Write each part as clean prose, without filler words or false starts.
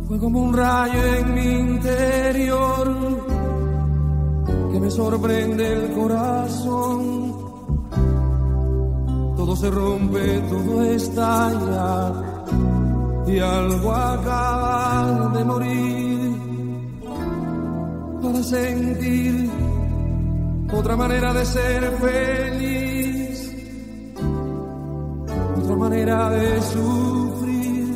Fue como un rayo en mi interior que me sorprende el corazón. Todo se rompe, todo estalla y algo acaba de morir para sentir otra manera de ser feliz, otra manera de sufrir,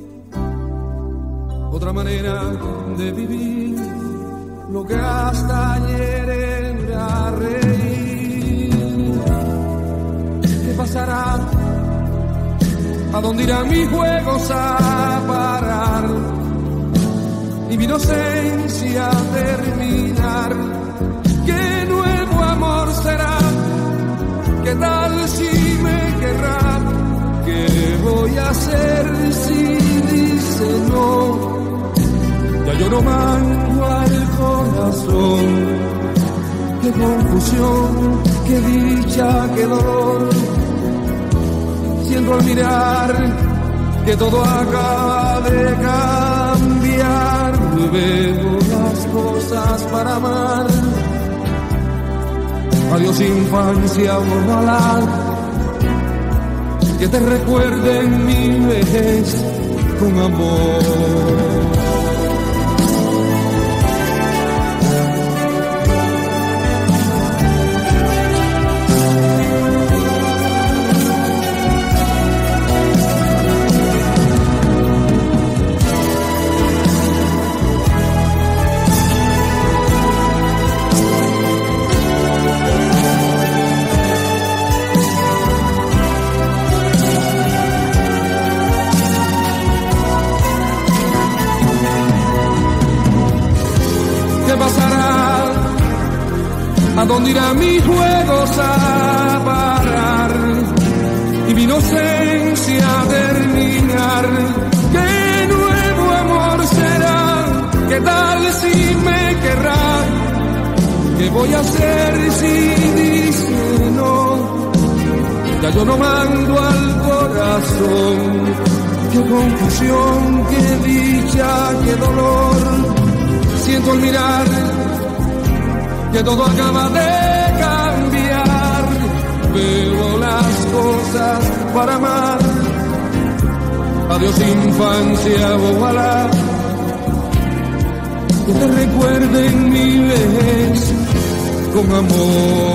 otra manera de vivir lo que hasta ayer era reír. ¿Qué pasará? ¿A dónde irán mis juegos a parar? Y mi inocencia a terminar. ¿Qué nuevo amor será? ¿Qué tal si me querrá? ¿Qué voy a hacer si dice no? Ya yo no mando al corazón. Qué confusión, qué dicha, qué dolor. Siento al mirar que todo acaba de cambiar. Veo las cosas para amar. Adiós infancia, ojalá que te recuerden mi vejez con amor. ¿A dónde irán mis juegos a parar? Y mi inocencia a terminar. ¿Qué nuevo amor será? ¿Qué tal si me querrá? ¿Qué voy a hacer si dice no? Ya yo no mando al corazón. Qué confusión, qué dicha, qué dolor. Siento al mirar que todo acaba de cambiar. Veo las cosas para amar. Adiós infancia, ojalá que te recuerden mi vejez con amor.